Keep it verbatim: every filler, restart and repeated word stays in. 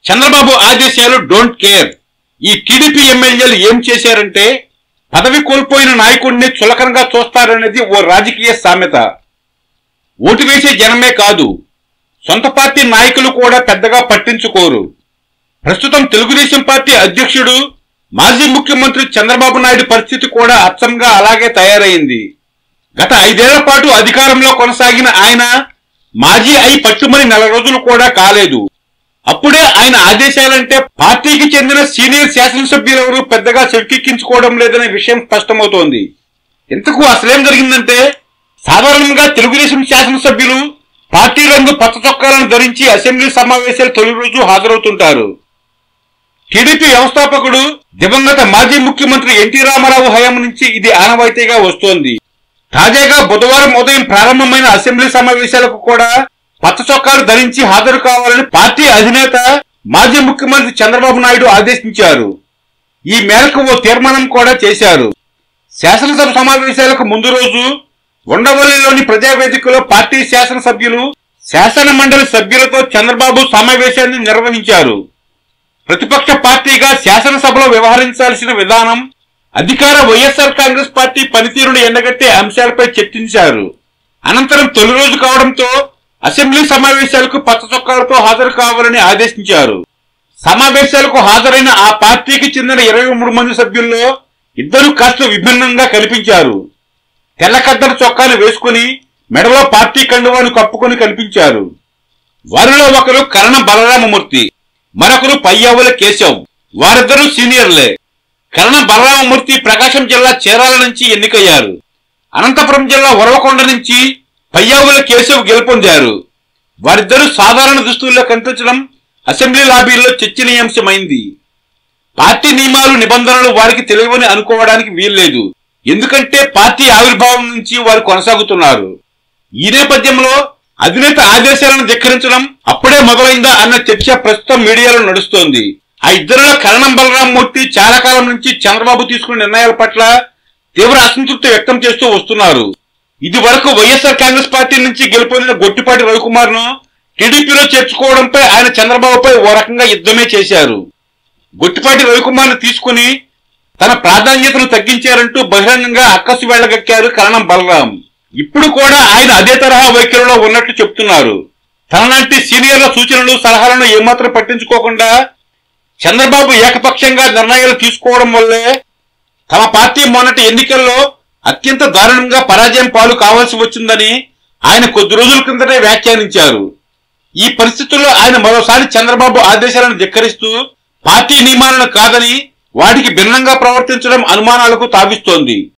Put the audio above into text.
చంద్రబాబు ఆదేశాలు don't care. ఈ TDP ఎమ్మెల్యేలు ఏం చేశారంటే పదవి కోల్పోయిన నాయకుడిని చులకనగా చూస్తారనేది ఓ రాజకీయ సామెత. ఓటు వేసే జనమే కాదు, సొంత పార్టీ నాయకులు కూడా పెద్దగా పట్టించుకోరు. ప్రస్తుతం తెలుగుదేశం పార్టీ అధ్యక్షుడు మాజీ ముఖ్యమంత్రి చంద్రబాబు నాయుడు పరిస్థితి కూడా అచ్చంగా అలాగే తయారైంది. గత ఐదేళ్ల పాటు అధికారంలో కొనసాగిన ఆయన మాజీ అయి పట్టుమని నెల రోజులు కూడా కాలేదు. అప్పుడే ఆయన ఆదేశాలంటే పార్టీకి చెందిన సీనియర్ శాసనసభ్యులెవరూ పెద్దగా చెక్కెక్కించుకోవడం లేదనే విషయం స్పష్టమవుతోంది. ఇంతకు అసలేం జరిగిందంటే సాధారణంగా తెలుగుదేశం శాసనసభ్యులు పార్టీ రంగు పచ్చ చొక్కాలను ధరించి అసెంబ్లీ సమావేశాలు తొలి రోజు హాజరవుతుంటారు. టీడీపీ వ్యవస్థాపకుడు దివంగత మాజీ ముఖ్యమంత్రి ఎన్టీ రామారావు హయాం నుంచి ఇది ఆనవాయితీగా వస్తోంది. తాజాగా బుధవారం ఉదయం ప్రారంభమైన అసెంబ్లీ సమావేశాలకు కూడా పచ్చ చొక్కాలు ధరించి హాజరు కావాలని పార్టీ అధినేత మాజీ ముఖ్యమంత్రి చంద్రబాబు నాయుడు ఆదేశించారు. ఈ మేరకు ఓ తీర్మానం కూడా చేశారు. శాసనసభ సమావేశాలకు ముందు రోజు ఉండవల్లిలోని ప్రజావేదికలో పార్టీ శాసనసభ్యులు శాసన మండలి సభ్యులతో చంద్రబాబు సమావేశాన్ని నిర్వహించారు. ప్రతిపక్ష పార్టీగా శాసనసభలో వ్యవహరించాల్సిన విధానం, అధికార వైఎస్ఆర్ కాంగ్రెస్ పార్టీ పనితీరును ఎండగట్టే అంశాలపై చర్చించారు. అనంతరం తొలి రోజు కావడంతో అసెంబ్లీ సమావేశాలకు పచ్చ చొక్కాలతో హాజరు కావాలని ఆదేశించారు. సమావేశాలకు హాజరైన ఆ పార్టీకి చెందిన ఇరవై మూడు మంది సభ్యుల్లో ఇద్దరు కాస్త విభిన్నంగా కనిపించారు. తెల్లకద్దరు చొక్కాను వేసుకుని మెడలో పార్టీ కండువాను కప్పుకొని కనిపించారు. వారిలో ఒకరు కరణ బలరామమూర్తి, మరొకరు పయ్యావుల కేశవ్. వారిద్దరూ సీనియర్లే. కరణ బలరామమూర్తి ప్రకాశం జిల్లా చీరాల నుంచి ఎన్నికయ్యారు. అనంతపురం జిల్లా ఉరవకొండ నుంచి పయ్యావుల కేశవ్ గెలుపొందారు. వారిద్దరూ సాధారణ దుస్తుల్లో కనిపించడం అసెంబ్లీ లాబీల్లో చర్చనీయాంశమైంది. పార్టీ నియమాలు నిబంధనలు వారికి తెలియవని అనుకోవడానికి వీల్లేదు. ఎందుకంటే పార్టీ ఆవిర్భావం నుంచి వారు కొనసాగుతున్నారు. ఈ నేపథ్యంలో అధినేత ఆదేశాలను ధిక్కరించడం అప్పుడే మొదలైందా అన్న చర్చ ప్రస్తుతం మీడియాలో నడుస్తోంది. ఆ ఇద్దరిలో కరణం బలరామమూర్తి చాలా కాలం నుంచి చంద్రబాబు తీసుకున్న నిర్ణయాల పట్ల తీవ్ర అసంతృప్తి వ్యక్తం చేస్తూ వస్తున్నారు. ఇది వరకు వైఎస్ఆర్ కాంగ్రెస్ పార్టీ నుంచి గెలుపొందిన గొట్టిపాటి రవికుమార్ ను టీడీపీలో చేర్చుకోవడంపై ఆయన చంద్రబాబుపై ఓ రకంగా యుద్ధమే చేశారు. గొట్టిపాటి రవికుమార్ ను తీసుకుని తన ప్రాధాన్యతను తగ్గించారంటూ బహిరంగంగా అక్కసు వెళ్లగక్కారు కరణం బలరాం. ఇప్పుడు కూడా ఆయన అదే తరహా వైఖరిలో ఉన్నట్లు చెప్తున్నారు. తనలాంటి సీనియర్ల సూచనలు సలహాలను ఏమాత్రం పట్టించుకోకుండా చంద్రబాబు ఏకపక్షంగా నిర్ణయాలు తీసుకోవడం వల్లే తమ పార్టీ మొన్నటి ఎన్నికల్లో అత్యంత దారుణంగా పరాజయం పాలు కావాల్సి వచ్చిందని ఆయన కొద్ది రోజుల కిందటే వ్యాఖ్యానించారు. ఈ పరిస్థితుల్లో ఆయన మరోసారి చంద్రబాబు ఆదేశాలను ధిక్కరిస్తూ పార్టీ నియమాలను కాదని వాటికి భిన్నంగా ప్రవర్తించడం అనుమానాలకు తావిస్తోంది.